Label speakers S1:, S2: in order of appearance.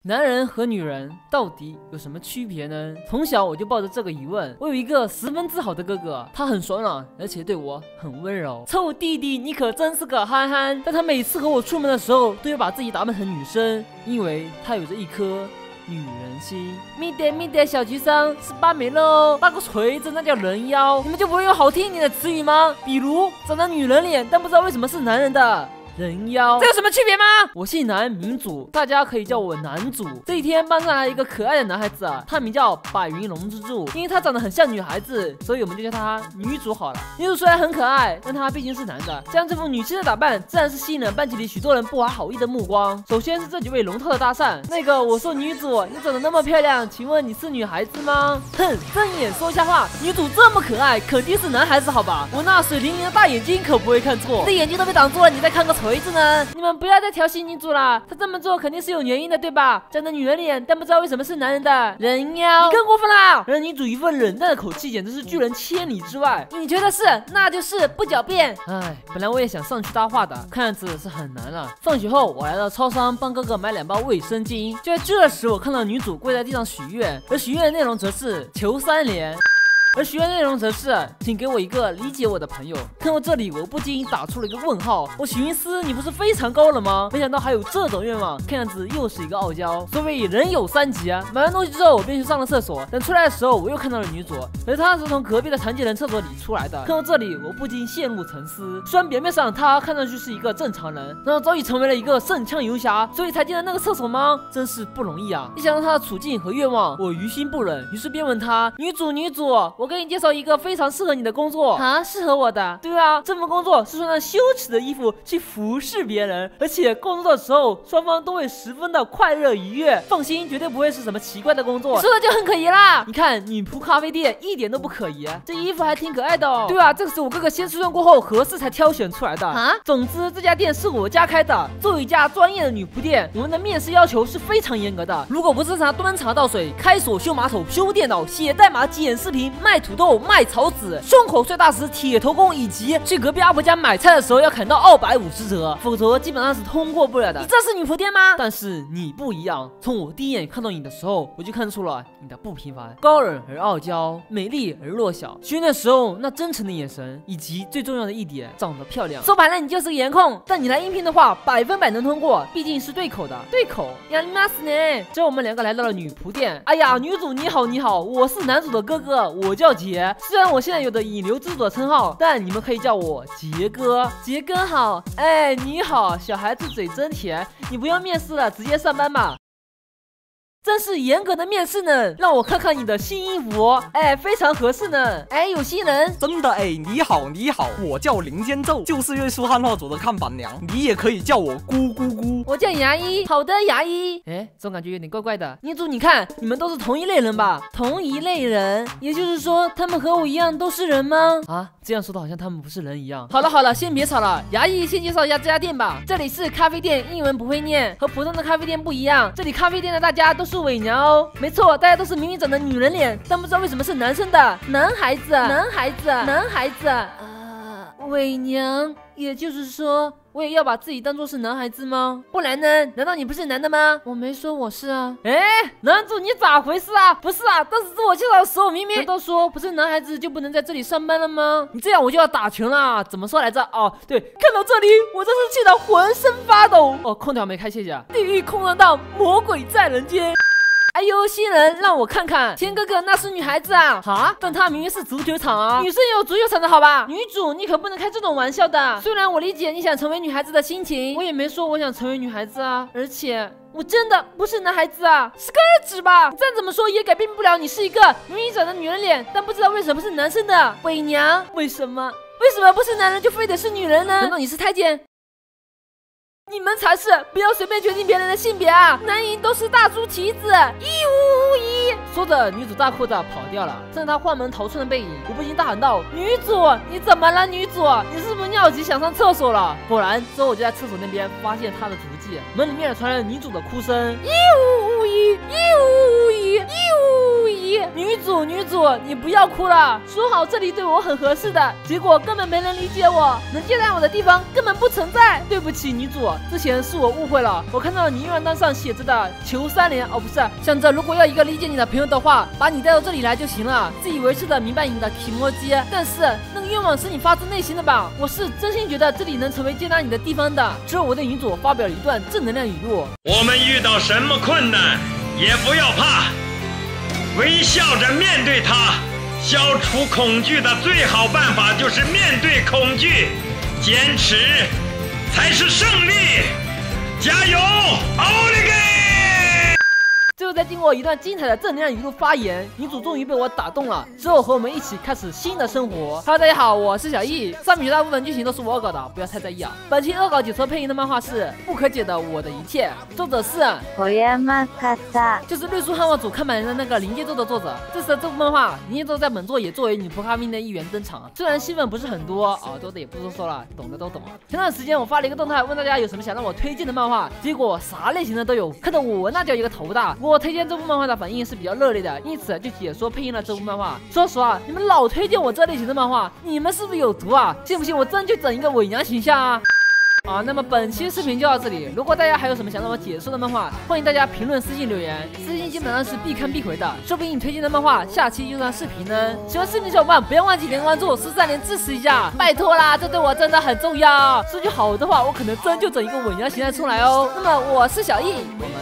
S1: 男人和女人到底有什么区别呢？从小我就抱着这个疑问。我有一个10分之好的哥哥，他很爽朗，而且对我很温柔。臭弟弟，你可真是个憨憨。但他每次和我出门的时候，都要把自己打扮成女生，因为他有着一颗女人心。咪点小橘生18没了哦，大个锤子那叫人妖。你们就不会有好听一点的词语吗？比如长着女人脸，但不知道为什么是男人的人妖，这有什么区别吗？我姓南，名祖，大家可以叫我南祖。这一天班上来一个可爱的男孩子啊，他名叫白云龙之助，因为他长得很像女孩子，所以我们就叫他女主好了。女主虽然很可爱，但她毕竟是男的，这样这副女性的打扮自然是吸引了班级里许多人不怀好意的目光。首先是这几位龙套的搭讪，那个我说女主，你长得那么漂亮，请问你是女孩子吗？哼，睁眼说瞎话，女主这么可爱，肯定是男孩子好吧？我那水灵灵的大眼睛可不会看错，你的眼睛都被挡住了，你再看个锤子呢？你们不要再调戏女主了，她这么做肯定是有原因的，对吧？长得女人脸，但不知道为什么是男人的人妖，你更过分了！而女主一份冷淡的口气，简直是拒人千里之外。你觉得是，那就是不狡辩。哎，本来我也想上去搭话的，看样子是很难了。放学后，我来到超商帮哥哥买2包卫生巾，就在这时，我看到女主跪在地上许愿，而许愿的内容则是求3连。而许愿内容则是，请给我一个理解我的朋友。看到这里，我不禁打出了一个问号。我寻思，你不是非常高了吗？没想到还有这种愿望，看样子又是一个傲娇。所谓人有3急啊！买完东西之后，我便去上了厕所。等出来的时候，我又看到了女主，而她是从隔壁的残疾人厕所里出来的。看到这里，我不禁陷入沉思。虽然表面上她看上去是一个正常人，然后早已成为了一个圣枪游侠，所以才进了那个厕所吗？真是不容易啊！一想到她的处境和愿望，我于心不忍，于是便问她：女主，我给你介绍一个非常适合你的工作啊，适合我的。对啊，这份工作是穿上羞耻的衣服去服侍别人，而且工作的时候双方都会十分的快乐愉悦。放心，绝对不会是什么奇怪的工作，说的就很可疑啦。你看女仆咖啡店一点都不可疑，这衣服还挺可爱的哦。对啊，这个是我哥哥先试用过后合适才挑选出来的啊。总之这家店是我家开的，作为一家专业的女仆店，我们的面试要求是非常严格的。如果不是他端茶倒水、开锁、修马桶、修电脑、写代码、剪视频、卖土豆、卖草籽、胸口碎大石、铁头功，以及去隔壁阿婆家买菜的时候要砍到250折，否则基本上是通过不了的。你这是女仆店吗？但是你不一样，从我第一眼看到你的时候，我就看出了你的不平凡，高冷而傲娇，美丽而弱小。学的时候那真诚的眼神，以及最重要的一点，长得漂亮。说白了，你就是个颜控。但你来应聘的话，100%能通过，毕竟是对口的。对口，呀你妈死呢！之后我们2个来到了女仆店。哎呀，女主你好，我是男主的哥哥，我叫杰。虽然我现在有的引流之主的称号，但你们可以叫我杰哥。杰哥好，哎，你好，小孩子嘴真甜。你不用面试了，直接上班吧。真是严格的面试呢，让我看看你的新衣服哦，哎，非常合适呢。哎，有新人，
S2: 真的哎，你好，我叫林间奏，就是月书汉化组的看板娘，你也可以叫我姑姑姑。
S1: 我叫牙医，好的，牙医。哎，总感觉有点怪怪的。女主，你看，你们都是同一类人吧？同一类人，也就是说，他们和我一样都是人吗？啊，这样说的好像他们不是人一样。好了，先别吵了，牙医先介绍一下这家店吧。这里是咖啡店，英文不会念，和普通的咖啡店不一样。这里咖啡店的大家都是伪娘哦，没错，大家都是明明长得女人脸，但不知道为什么是男生的男孩子。伪娘，也就是说，我也要把自己当作是男孩子吗？不然呢？难道你不是男的吗？我没说我是啊。哎，男主你咋回事啊？不是啊，当时自我介绍的时候明明难道说不是男孩子就不能在这里上班了吗？你这样我就要打拳了。怎么说来着？哦，对，看到这里我真是气得浑身发抖。哦，空调没开，谢谢。地狱空荡荡，魔鬼在人间。哎呦，新人，让我看看，天哥哥那是女孩子啊！哈，但她明明是足球场啊，女生也有足球场的好吧？女主，你可不能开这种玩笑的。虽然我理解你想成为女孩子的心情，我也没说我想成为女孩子啊，而且我真的不是男孩子啊，是个儿子吧？再怎么说也改变不了你是一个明明长得女人脸，但不知道为什么是男生的伪娘。为什么不是男人就非得是女人呢？难道你是太监？你们才是，不要随便决定别人的性别啊！男银都是大猪蹄子，一无无一。说着，女主大哭着跑掉了。看着她换门逃窜的背影，我不禁大喊道：“女主，你怎么了？女主，你是不是尿急想上厕所了？”果然，之后我就在厕所那边发现她的足迹。门里面传来女主的哭声：“一无无一，一无无一，一无无一。” 女主，你不要哭了，说好这里对我很合适的，结果根本没人理解我，能接待我的地方根本不存在。对不起，女主，之前是我误会了，我看到了你愿望单上写着的求3连，哦不是，想着如果要一个理解你的朋友的话，把你带到这里来就行了，自以为是的明白你的提摩基，但是那个愿望是你发自内心的吧？我是真心觉得这里能成为接纳你的地方的。之后我对女主发表了一段正能量语录：
S3: 我们遇到什么困难也不要怕，微笑着面对它。消除恐惧的最好办法就是面对恐惧，坚持才是胜利。加油，奥利给！
S1: 最后再经过一段精彩的正能量语录发言，女主终于被我打动了，之后和我们一起开始新的生活。Hello， 大家好，我是小易，上面绝大部分剧情都是我恶搞的，不要太在意啊。本期恶搞解说配音的漫画是《不可解的我的一切》，作者是就是绿树汉化组看板人的那个临界咒的作者。这次的这部漫画，临界咒在本作也作为女仆咖啡的一员登场，虽然戏份不是很多啊，多的也不多说了，懂的都懂。前段时间我发了一个动态，问大家有什么想让我推荐的漫画，结果啥类型的都有，看得我那叫一个头大。我推荐这部漫画的反应是比较热烈的，因此就解说配音了这部漫画。说实话，你们老推荐我这类型的漫画，你们是不是有毒啊？信不信我真就整一个伪娘形象啊？那么本期视频就到这里。如果大家还有什么想让我解说的漫画，欢迎大家评论私信留言，私信基本上是必看必回的，说不定你推荐的漫画下期就上视频呢。喜欢视频的小伙伴不要忘记点关注，13连支持一下，拜托啦，这对我真的很重要。说句好的话，我可能真就整一个伪娘形象出来哦。那么我是小易。